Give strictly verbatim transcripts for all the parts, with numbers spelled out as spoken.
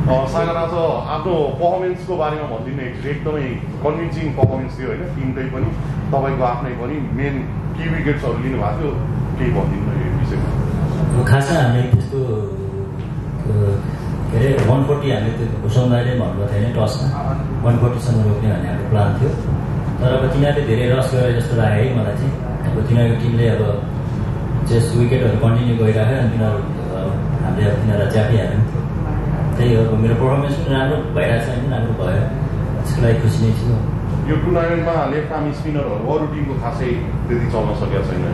सागरा छ आफ्नो पर्फर्मेन्सको बारेमा भनिदिनु एकदमै कन्भिन्सिङ पर्फर्मेन्स थियो होइन टिमकै पनि तपाईँको आफ्नै पनि मेन की विकेट्सहरू लिनुभएको थियो केही भनिदिनु यो विषयमा खासमा हामीले त्यस्तो के अरे वान फोर्टी हामीले त्यो घुसाउँदाखेरि भन्नुभएको थियो होइन टसमा वान फोर्टीसम्म रोक्ने भन्ने हाम्रो प्लान थियो तर अब तिनीहरूले धेरै रस गरे जस्तो लाग्यो है मलाई चाहिँ अब तिनीहरूको टिमले अब जस विकेटहरू कन्टिन्यू गरिराख्यो अनि तिनीहरू हामीले अब तिनीहरूलाई च्यापिहाल्यो नि त्यही हो मेरो पर्फर्मेन्स पनि राम्रो भइरहेको छ होइन राम्रो भयो त्यसको लागि खुसी नै छु यो टुर्नामेन्टमा लेफ्ट आर्म स्पिनरहरू अरू टिमको खासै त्यति चल्न सकेको छैन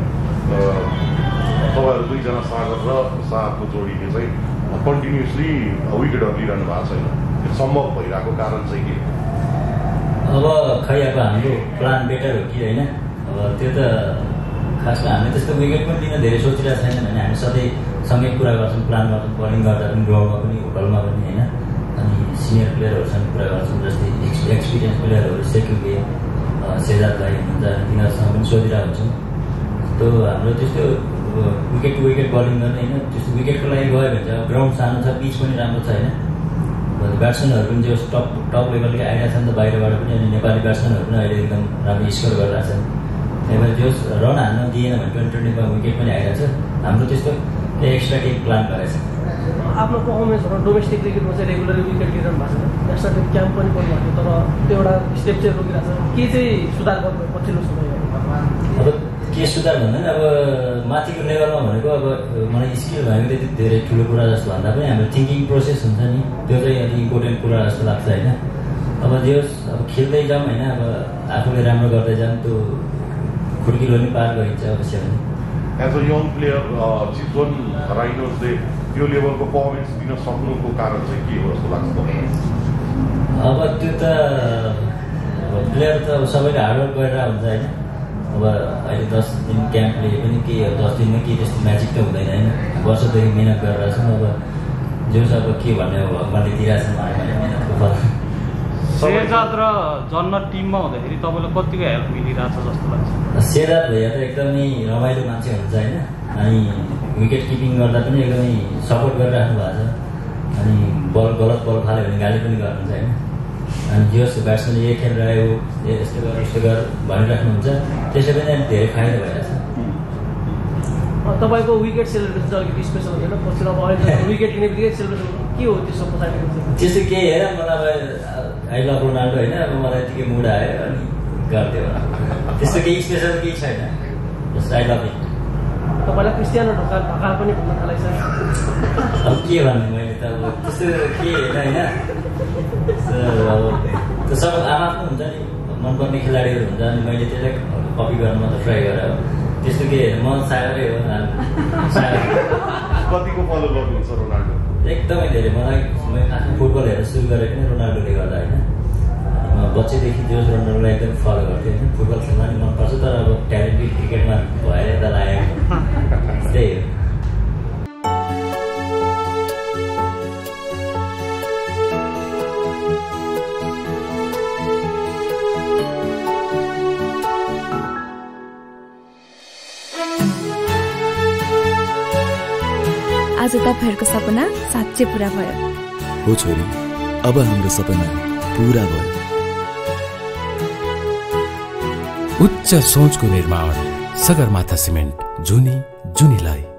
तपाईँहरू दुईजना सागर र साहरको जोडीले चाहिँ कन्टिन्युसली विकेटहरू लिइरहनु भएको छैन त्यो सम्भव भइरहेको कारण चाहिँ के अब खै अब हाम्रो प्लान बेटर हो कि होइन अब त्यो त खासमा हामीले त्यस्तो विकेट पनि लिन धेरै सोचिरहेको छैन भने हामी सधैँ सँगै कुरा गर्छौँ प्लान गर्छौँ बलिङ गर्दा पनि ग्राउन्डमा पनि होटलमा पनि होइन अनि सिनियर प्लेयरहरूसँग कुरा गर्छौँ जस्तै एक्सपिरियन्स प्लेयरहरू सेक्युके सेजाद भाइ हुनुहुन्छ तिनीहरूसँग पनि सोधिरहेको हुन्छौँ त्यो हाम्रो त्यस्तो विकेट टु विकेट बलिङ गर्ने होइन त्यस्तो विकेटको लागि गयो भने चाहिँ ग्राउन्ड सानो छ पिच पनि राम्रो छ होइन ब्याट्सम्यानहरू पनि जो टप टप लेभलकै आइरहेको छ नि त बाहिरबाट पनि अनि नेपाली ब्याट्सम्यानहरू पनि अहिले एकदम राम्रो स्कोर गरिरहेको छन् त्यही भएर जो रन हान्न दिएन भने ट्वेन्टी ट्वेन्टीमा विकेट पनि आइरहेको छ हाम्रो त्यस्तो एक्स्ट्रा केही प्लान गरेको छ आफ्नो पर्फर्मेन्सहरू डोमेस्टिक क्रिकेटमा चाहिँ रेगुलरली विकेट लिइरहनु भएको छ नेसनल टिम क्याम्प पनि गर्नुभएको थियो तर त्यो एउटा स्टेप चाहिँ रोकिरहेको छ के चाहिँ सुधार गर्नु पछिल्लो समयमा अब के सुधार भन्दा पनि अब माथिको लेभलमा भनेको अब मलाई स्किल भनेको त्यति धेरै ठुलो कुरा जस्तो भन्दा पनि हाम्रो थिङ्किङ प्रोसेस हुन्छ नि त्यो चाहिँ अलिक इम्पोर्टेन्ट कुरा जस्तो लाग्छ होइन अब जो अब खेल्दै जाउँ होइन अब आफूले राम्रो गर्दै जाउँ त्यो खुड्किलो पनि पार गरिन्छ अवश्य भने as a young player Chitwan राइनर्सले त्यो लेभलको पर्फर्मेन्स दिन सक्नुको कारण चाहिँ के हो जस्तो लाग्छ तपाईँलाई अब त्यो त प्लेयर त अब सबैले हार्डवर्क गरेर हुन्छ होइन अब अहिले दस दिन क्याम्पले पनि के दस दिनमा के त्यस्तो म्याजिक त हुँदैन होइन वर्षदेखि मिहिनेत गरेर छौँ अब जो छ अब के भन्ने अब भगवान्ले दिइरहेको छ मलाई मिहिनेतको फल सेजाद र जन्म टिममा हुँदाखेरि तपाईँलाई कतिको हेल्प मिलिरहेको छ जस्तो लाग्छ सेजाद भैया त एकदमै रमाइलो मान्छे हुन्छ होइन अनि विकेट किपिङ गर्दा पनि एकदमै सपोर्ट गरिराख्नु भएको छ अनि बल गलत बल फाल्यो भने गाली पनि गर्नुहुन्छ होइन अनि जस ब्याट्सम्यानले यही खेल रह्यो यस्तो गर यस्तो गर भनिराख्नुहुन्छ त्यसै पनि अलिक धेरै फाइदा भइरहेछ तपाईँको विकेट सेलिब्रेसन चाहिँ अलिकति स्पेसल हुँदैन पछि अब अहिले विकेट लिने बित्तिकै सेलिब्रेसन के हो त्यसको पछाडि त्यस्तो केही हेर मलाई अब आई लभ रोनाल्डो होइन अब मलाई यतिकै मुड आयो अनि गरिदियो त्यस्तो केही स्पेसल केही छैन जस्ट आई लभ इट तपाईँलाई क्रिस्टियानो ढोका ढोका पनि भन्न थालेको छ अब के भन्ने मैले त अब त्यस्तो के होइन होइन अब त्यो सब आमा पनि हुन्छ नि मनपर्ने खेलाडीहरू हुन्छ अनि मैले त्यसलाई कपी गर्न मात्र ट्राई गरेँ त्यस्तो के म सागरै हो कतिको फलो गर्नुहुन्छ रोनाल्डो एकदमै धेरै मलाई आफ्नो फुटबल हेरेर सुरु गरेको नै रोनाल्डोले गर्दा होइन म बच्चैदेखि जो रोनाल्डोलाई एकदम फलो गर्थेँ होइन फुटबल खेल्न पनि मनपर्छ तर अब ट्यालेन्टेड क्रिकेटमा भएर यता लागेको त्यही हो आज तपाईहरुको सपना साँच्चै पूरा भयो हो छोरी अब हाम्रो सपना पूरा भयो उच्च सोचको निर्माण सगरमाथा सिमेन्ट जुनी जुनीलाई